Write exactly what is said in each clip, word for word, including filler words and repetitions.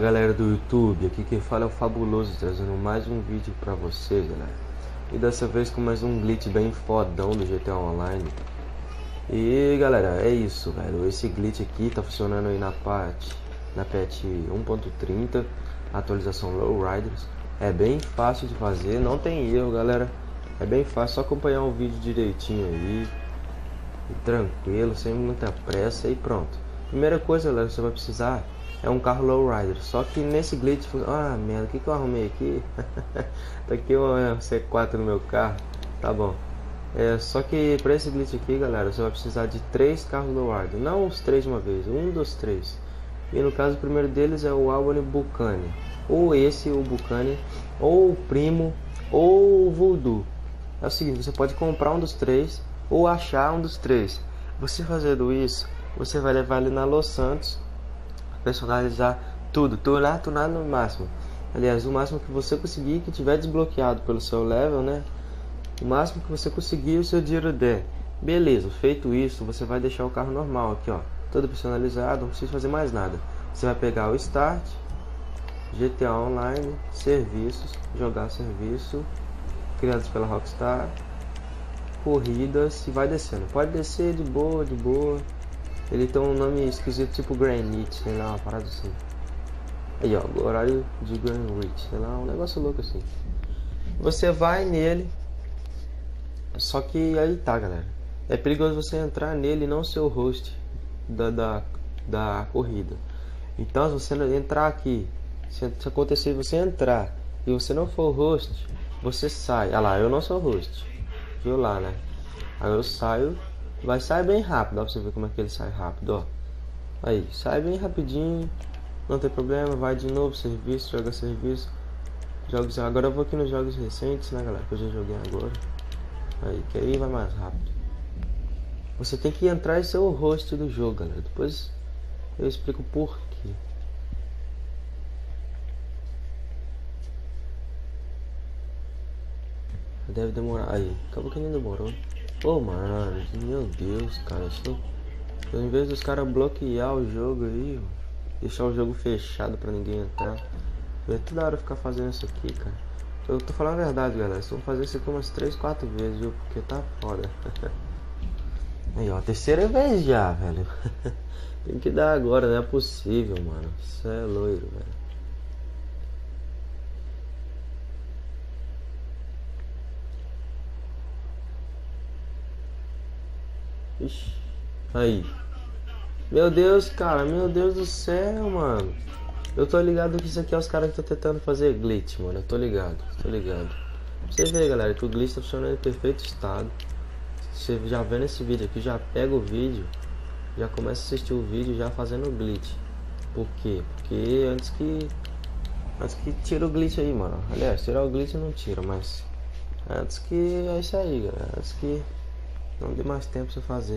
galera do YouTube, aqui quem fala é o Fabuloso, trazendo mais um vídeo pra vocês, galera. E dessa vez com mais um glitch bem fodão do G T A Online. E galera, é isso, velho. Esse glitch aqui tá funcionando aí na patch, na patch um ponto trinta, atualização Lowriders. É bem fácil de fazer, não tem erro, galera. É bem fácil, só acompanhar o vídeo direitinho aí. E tranquilo, sem muita pressa e pronto. Primeira coisa, galera, você vai precisar é um carro Lowrider. Só que nesse glitch, ah merda, o que que eu arrumei aqui? Tá aqui um C quatro no meu carro. Tá bom. É, só que para esse glitch aqui, galera, você vai precisar de três carros Lowrider. Não os três de uma vez, um dos três. E no caso, o primeiro deles é o Albany Bucane. Ou esse, o Bucane, ou o Primo, ou o Voodoo. É o seguinte, você pode comprar um dos três, ou achar um dos três. Você fazendo isso, você vai levar ele na Los Santos, personalizar tudo, tunar, tunar no máximo. Aliás, o máximo que você conseguir, que tiver desbloqueado pelo seu level, né? O máximo que você conseguir, o seu dinheiro der. Beleza, feito isso, você vai deixar o carro normal aqui, ó, todo personalizado, não precisa fazer mais nada. Você vai pegar o Start, G T A Online, Serviços, jogar serviço, criados pela Rockstar, corridas, e vai descendo. Pode descer de boa, de boa. Ele tem um nome esquisito, tipo Granite, sei lá, uma parada assim. Aí, ó, horário de Granite, sei lá, um negócio louco assim. Você vai nele, só que aí tá, galera. É perigoso você entrar nele e não ser o host da, da, da corrida. Então, se você entrar aqui, se, se acontecer você entrar e você não for o host, você sai. Ah lá, eu não sou o host. Viu lá, né? Aí eu saio. Vai sair bem rápido, dá pra você ver como é que ele sai rápido, ó. Aí, sai bem rapidinho, não tem problema, vai de novo, serviço, joga serviço. Jogos, agora eu vou aqui nos jogos recentes, né, galera, que eu já joguei agora. Aí, que aí vai mais rápido. Você tem que entrar e ser o host do jogo, galera. Depois eu explico por quê. Deve demorar, aí, acabou que nem demorou. Pô, mano, meu Deus, cara, isso... Em vez dos caras bloquear o jogo aí, deixar o jogo fechado pra ninguém entrar, é toda hora ficar fazendo isso aqui, cara. Eu tô falando a verdade, galera, vocês vão fazer isso aqui umas três, quatro vezes, viu, porque tá foda. Aí, ó, terceira vez já, velho. Tem que dar agora, não é possível, mano. Isso é loiro, velho. Ixi, aí. Meu Deus, cara, meu Deus do céu, mano. Eu tô ligado que isso aqui é os caras que estão tentando fazer glitch, mano. Eu tô ligado, tô ligado. Você vê, galera, que o glitch tá funcionando em perfeito estado. Você já vendo esse vídeo aqui, já pega o vídeo, já começa a assistir o vídeo já fazendo o glitch. Por quê? Porque antes que Antes que tira o glitch aí, mano. Aliás, tirar o glitch não tira, mas antes que é isso aí, galera. Antes que não dê mais tempo pra você fazer.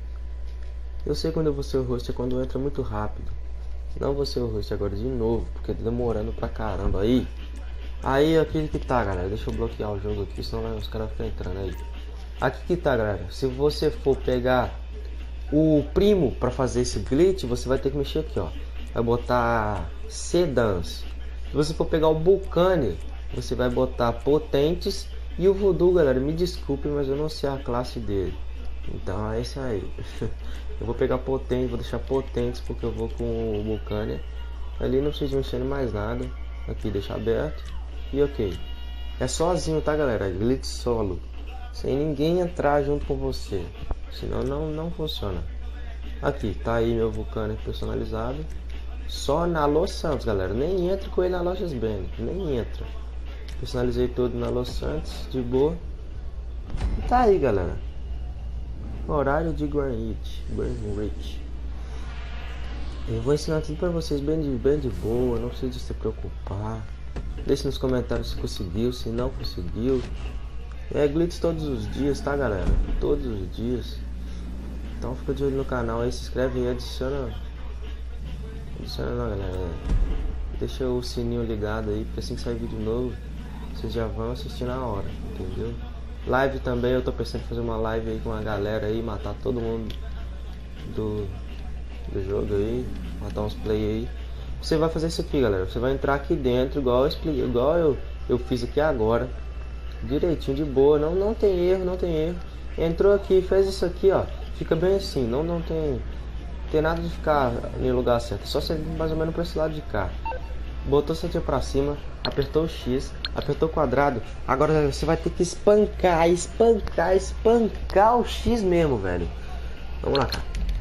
Eu sei quando eu vou ser o host é quando entra muito rápido. Não vou ser o host agora de novo, porque tá demorando pra caramba. Aí, aí aqui que tá, galera. Deixa eu bloquear o jogo aqui, senão os caras ficam entrando aí. Aqui que tá, galera. Se você for pegar o primo pra fazer esse glitch, você vai ter que mexer aqui, ó. Vai botar sedans. Se você for pegar o Bucane, você vai botar potentes. E o Voodoo, galera, me desculpe, mas eu não sei a classe dele. Então é isso aí. Eu vou pegar potente, vou deixar potentes porque eu vou com o Bucane. Ali não precisa mexer em mais nada. Aqui deixar aberto. E ok. É sozinho, tá, galera? Glitch solo. Sem ninguém entrar junto com você. Senão não, não funciona. Aqui, tá aí meu Bucane personalizado. Só na Los Santos, galera. Nem entra com ele na Lojas Bene. Nem entra. Personalizei tudo na Los Santos, de boa. E tá aí, galera. Horário de Granite, Granite. Eu vou ensinar tudo pra vocês bem de, bem de boa, não precisa se preocupar. Deixe nos comentários se conseguiu, se não conseguiu. É glitch todos os dias, tá, galera? Todos os dias. Então fica de olho no canal aí, se inscreve e adiciona. Adiciona não, galera. Deixa o sininho ligado aí, porque assim que sair vídeo novo, vocês já vão assistir na hora, entendeu? Live também, eu tô pensando em fazer uma live aí com a galera aí, matar todo mundo do, do jogo aí, matar uns play aí. você vai fazer isso aqui, galera. Você vai entrar aqui dentro, igual eu, expliquei, igual eu, eu fiz aqui agora. Direitinho, de boa, não, não tem erro, não tem erro. Entrou aqui, fez isso aqui, ó. Fica bem assim, não, não tem, tem nada de ficar em lugar certo. É só você vir mais ou menos para esse lado de cá. Botou o setinha pra cima, apertou o X, apertou o quadrado. Agora você vai ter que espancar, espancar, espancar o X mesmo, velho. Vamos lá, cara.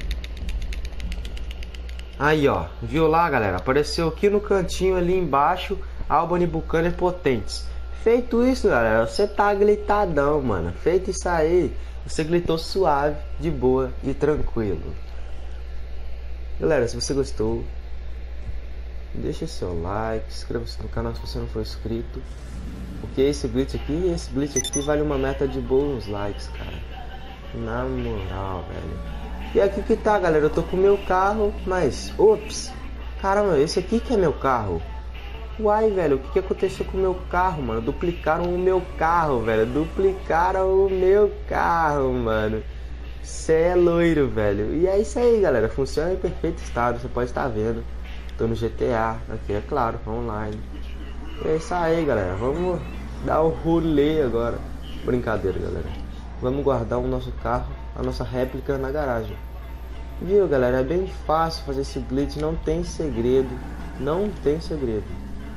Aí, ó, viu lá, galera? Apareceu aqui no cantinho ali embaixo, Albany Buccaneer Potentes. Feito isso, galera, você tá glitadão, mano. Feito isso aí, você glitou suave, de boa e tranquilo. Galera, se você gostou, deixa seu like, inscreva-se no canal se você não for inscrito. Porque esse glitch aqui, esse glitch aqui vale uma meta de bons likes, cara. Na moral, velho. E aqui que tá, galera, eu tô com o meu carro, mas... Ops! Caramba, esse aqui que é meu carro. Uai, velho, o que, que aconteceu com o meu carro, mano? Duplicaram o meu carro, velho. Duplicaram o meu carro, mano. Cê é loiro, velho. E é isso aí, galera. Funciona em perfeito estado, você pode estar vendo. Tô no G T A, aqui é claro, online. E é isso aí, galera. Vamos dar o rolê agora. Brincadeira, galera. Vamos guardar o nosso carro, a nossa réplica na garagem. Viu, galera? É bem fácil fazer esse glitch, não tem segredo. Não tem segredo.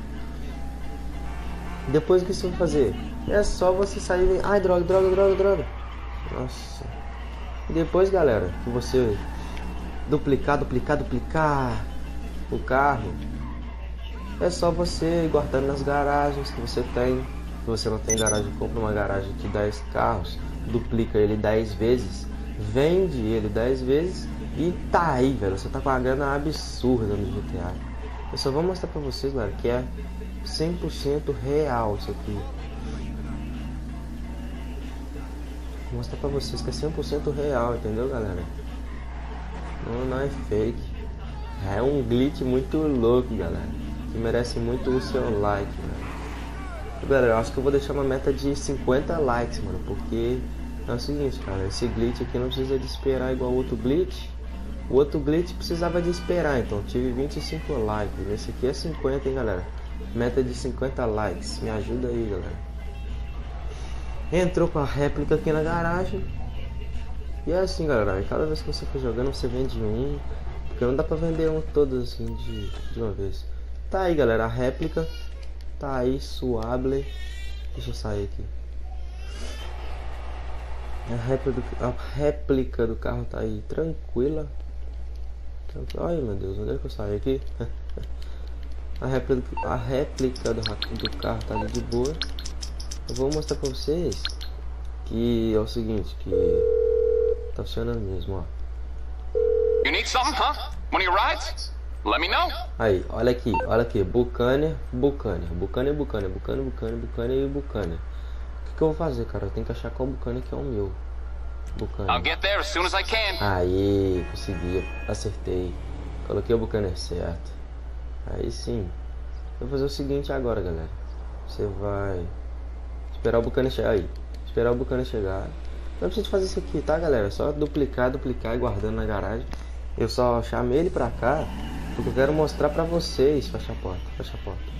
Depois que você vai fazer, é só você sair... Ai, droga, droga, droga, droga. Nossa. E depois, galera, que você duplicar, duplicar, duplicar o carro, é só você ir guardando nas garagens que você tem. Se você não tem garagem, compra uma garagem de dez carros, duplica ele dez vezes, vende ele dez vezes e tá aí, velho. Você tá com uma grana absurda no G T A. Eu só vou mostrar pra vocês, galera, que é cem por cento real isso aqui. Vou mostrar pra vocês que é cem por cento real, entendeu, galera? Não, não é fake. É um glitch muito louco, galera, que merece muito o seu like, velho. Galera, eu acho que eu vou deixar uma meta de cinquenta likes, mano, porque é o seguinte, cara, esse glitch aqui não precisa de esperar igual o outro glitch. O outro glitch precisava de esperar, então tive vinte e cinco likes. Esse aqui é cinquenta, hein, galera. Meta de cinquenta likes. Me ajuda aí, galera. Entrou com a réplica aqui na garagem. E é assim, galera. Cada vez que você for jogando, você vende um. Porque não dá pra vender um todos assim de, de uma vez. Tá aí, galera. A réplica tá aí, suave. Deixa eu sair aqui. A réplica, a réplica do carro tá aí, tranquila. Ai, meu Deus, onde é que eu saio aqui? A réplica, a réplica do, do carro tá ali de boa. Eu vou mostrar pra vocês que é o seguinte, que tá funcionando mesmo, ó. You need something, huh? One of your rides? Let me know. Aí, olha aqui, olha aqui, Buccaneer, Buccaneer, Buccaneer, Buccaneer, Buccaneer, Buccaneer, Buccaneer e Buccaneer. O que, que eu vou fazer, cara? Eu tenho que achar qual Buccaneer que é o meu. Buccaneer. I'll get there as soon as I can. Aí, consegui, acertei. Coloquei o Buccaneer certo. Aí sim. Eu vou fazer o seguinte agora, galera. Você vai esperar o Buccaneer chegar aí. Esperar o Buccaneer chegar. Não precisa fazer isso aqui, tá, galera? É só duplicar, duplicar e guardando na garagem. Eu só chamei ele pra cá porque eu quero mostrar pra vocês. Fecha a porta, fecha a porta.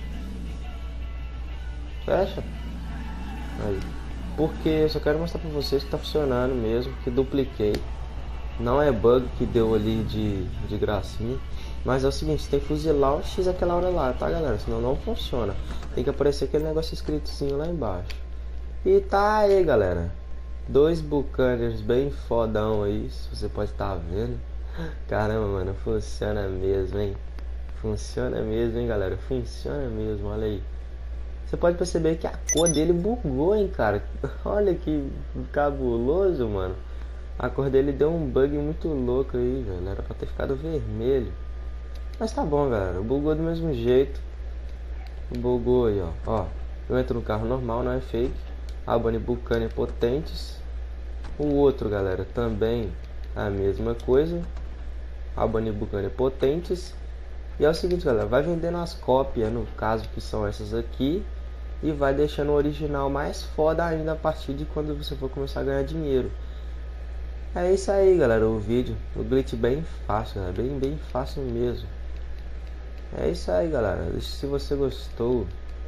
Fecha. Aí. Porque eu só quero mostrar pra vocês que tá funcionando mesmo, que dupliquei. Não é bug que deu ali de, de gracinha. Mas é o seguinte, tem que fuzilar o X aquela hora lá, tá, galera? Senão não funciona. Tem que aparecer aquele negócio escritozinho lá embaixo. E tá aí, galera. Dois Buccaneers bem fodão aí, se você pode estar vendo. Caramba, mano, funciona mesmo, hein? Funciona mesmo, hein, galera? Funciona mesmo, olha aí. Você pode perceber que a cor dele bugou, hein, cara? Olha que cabuloso, mano. A cor dele deu um bug muito louco aí, velho. Era pra ter ficado vermelho. Mas tá bom, galera. Bugou do mesmo jeito. Bugou aí, ó. Ó, eu entro no carro normal, não é fake. Albany Buccaneer Potentes. O outro, galera, também a mesma coisa. Albany Buccaneer Potentes. E é o seguinte, galera. Vai vendendo as cópias, no caso que são essas aqui. E vai deixando o original mais foda ainda a partir de quando você for começar a ganhar dinheiro. É isso aí, galera, o vídeo. O glitch bem fácil, galera. Bem, bem fácil mesmo. É isso aí, galera. Se você gostou,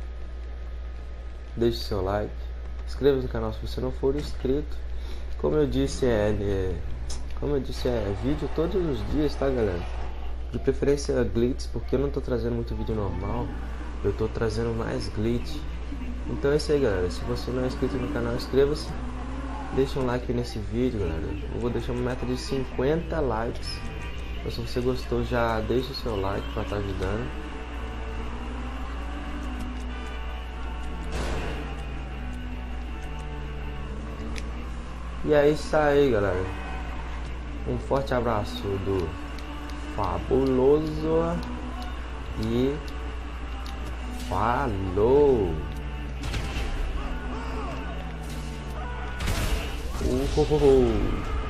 deixe seu like, inscreva-se no canal se você não for inscrito. Como eu disse, é, é como eu disse, é vídeo todos os dias, tá, galera? De preferência glitch, porque eu não tô trazendo muito vídeo normal, eu tô trazendo mais glitch. Então é isso aí, galera. Se você não é inscrito no canal, inscreva-se, deixa um like nesse vídeo, galera. Eu vou deixar uma meta de cinquenta likes. Então, se você gostou, já deixa o seu like para estar ajudando. E é isso aí, galera. Um forte abraço do Fabuloso e falou! Uhul.